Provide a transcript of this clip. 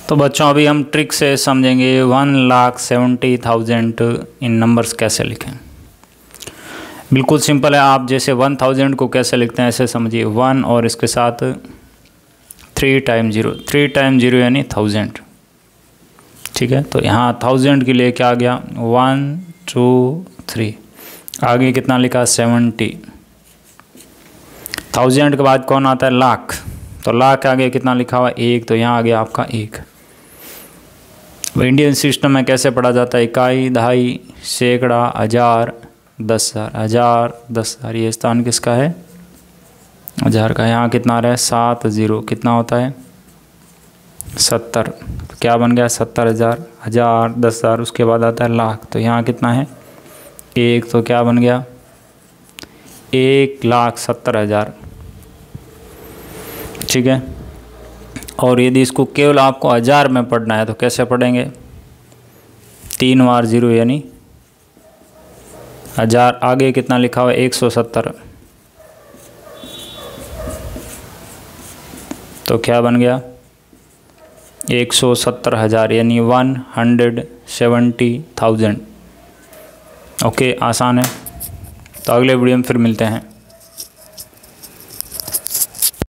तो बच्चों अभी हम ट्रिक से समझेंगे 1,70,000 इन नंबर्स कैसे लिखें। बिल्कुल सिंपल है। आप जैसे 1000 को कैसे लिखते हैं ऐसे समझिए। 1 और इसके साथ 3 टाइम 0, 3 टाइम 0 यानी 1000। ठीक है, तो यहाँ 1000 के लिए क्या आ गया 1 2 3, आगे कितना लिखा 70। 1000 के बाद कौन आता है लाख, तो लाख के आगे कितना लिखा हुआ 1, तो यहाँ आ गया आपका 1। इंडियन सिस्टम में कैसे पढ़ा जाता है इकाई, दहाई, सैकड़ा, हजार, 10,000, 1000, 10,000। ये स्थान किसका है 1000 का। यहाँ कितना आ रहा है 7 0, कितना होता है 70, तो क्या बन गया 70,000, 1000, 10,000, उसके बाद आता है लाख, तो यहाँ कितना है 1, तो क्या बन गया 1,70,000। ठीक है, और यदि इसको केवल आपको 1000 में पढ़ना है तो कैसे पढ़ेंगे 3 बार 0 यानी 1000, आगे कितना लिखा हुआ है 170, तो क्या बन गया 170,000 यानी 170,000। ओके, आसान है। तो अगले वीडियो में फिर मिलते हैं।